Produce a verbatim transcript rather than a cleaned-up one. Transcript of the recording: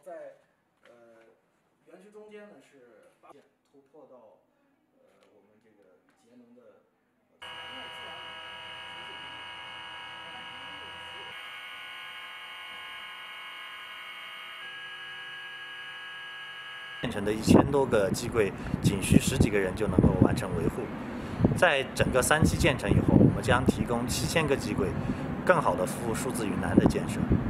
在呃园区中间呢是八线突破到呃我们这个节能的。 建成的一千多个机柜，仅需十几个人就能够完成维护。在整个三期建成以后，我们将提供七千个机柜，更好地服务数字云南的建设。